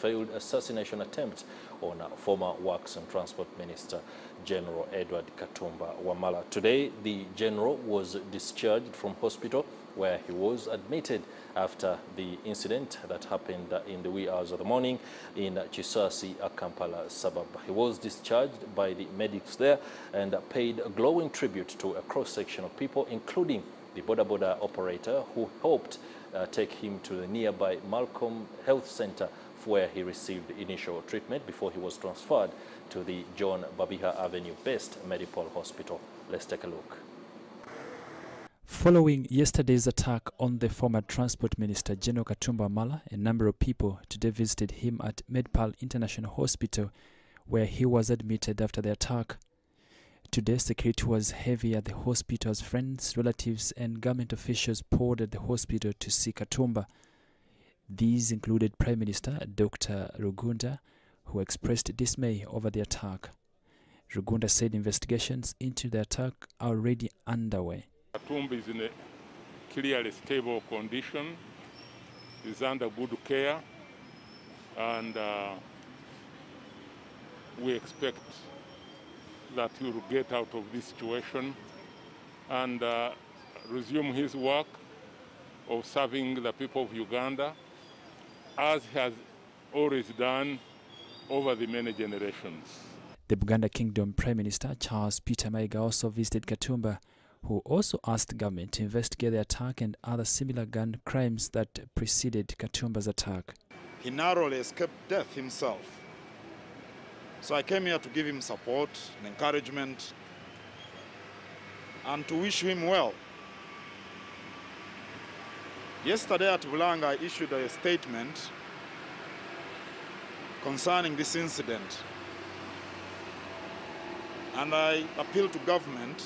failed assassination attempt on former Works and Transport Minister General Edward Katumba Wamala. Today, the general was discharged from hospital where he was admitted after the incident that happened in the wee hours of the morning in Chisasi, a Kampala suburb. He was discharged by the medics there and paid a glowing tribute to a cross-section of people, including the Boda Boda operator who helped take him to the nearby Malcolm Health Center where he received initial treatment before he was transferred to the John Babiha Avenue Best Medical Hospital. Let's take a look. Following yesterday's attack on the former Transport Minister General Katumba Wamala, a number of people today visited him at Medpal International Hospital, where he was admitted after the attack. Today, security was heavy at the hospital as friends, relatives, and government officials poured at the hospital to see Katumba. These included Prime Minister Dr. Rugunda, who expressed dismay over the attack. Rugunda said investigations into the attack are already underway. Katumba is in a clearly stable condition, is under good care, and we expect that he will get out of this situation and resume his work of serving the people of Uganda, as he has always done over the many generations. The Buganda Kingdom Prime Minister Charles Peter Mayiga also visited Katumba, who also asked the government to investigate the attack and other similar gun crimes that preceded Katumba's attack. He narrowly escaped death himself. So I came here to give him support and encouragement and to wish him well. Yesterday at Bulanga, I issued a statement concerning this incident, and I appeal to government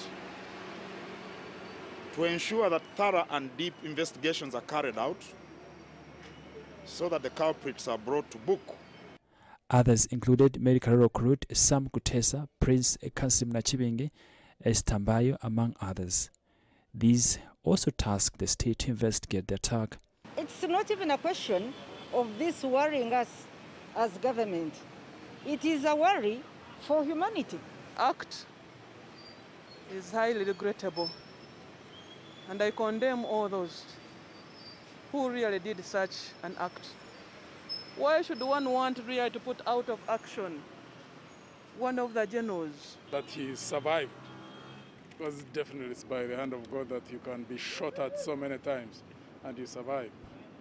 to ensure that thorough and deep investigations are carried out so that the culprits are brought to book. Others included medical recruit Sam Kutesa, Prince Kasim Nachibinge, Estambayo, among others. These also tasked the state to investigate the attack. It's not even a question of this worrying us as government. It is a worry for humanity. Act is highly regrettable, and I condemn all those who really did such an act. Why should one want really to put out of action one of the generals? That he survived, because definitely it's by the hand of God that you can be shot at so many times and you survive.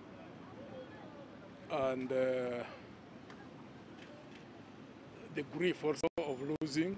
And the grief also of losing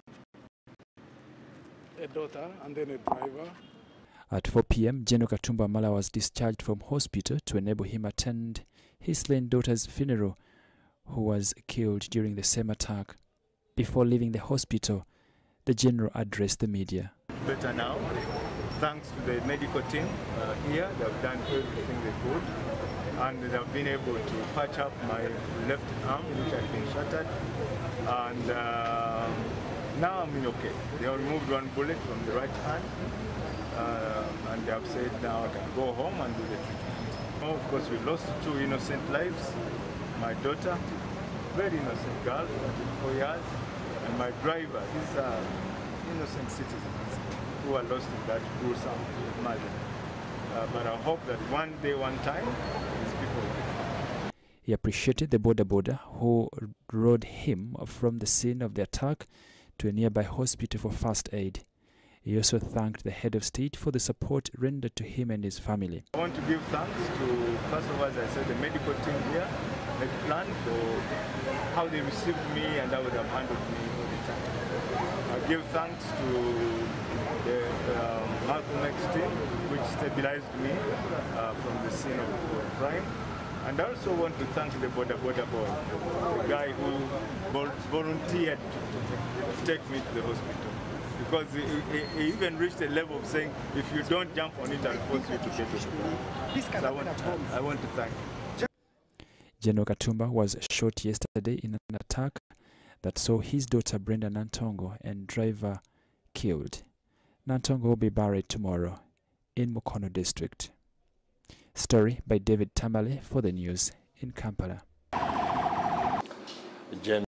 a daughter and then a driver. At 4 p.m., General Katumba Wamala was discharged from hospital to enable him attend his slain daughter's funeral, who was killed during the same attack. Before leaving the hospital, the general addressed the media. Better now, thanks to the medical team here. They've done everything they could, and they've been able to patch up my left arm, which had been shattered, and now I'm in okay. They have removed one bullet from the right hand, and they have said now I can go home and do the treatment. Oh, of course, we lost 2 innocent lives. My daughter, very innocent girl, 4 years, and my driver. These are innocent citizens who are lost in that gruesome murder. But I hope that one day, one time, these people will be found. He appreciated the Boda Boda who rode him from the scene of the attack to a nearby hospital for first aid. He also thanked the head of state for the support rendered to him and his family. I want to give thanks to, first of all, as I said, the medical team here, Medplan, for how they received me and how they have handled me all the time. I give thanks to the Malcolm X team, which stabilized me from the scene of crime. And I also want to thank the Boda Boda boy, the guy who volunteered to take me to the hospital. Because he even reached a level of saying, if you don't jump on it, I'll force you to get it. So I want to thank you. General Katumba was shot yesterday in an attack that saw his daughter Brenda Nantongo and driver killed. Nantongo will be buried tomorrow in Mukono district. Story by David Tamale for the news in Kampala.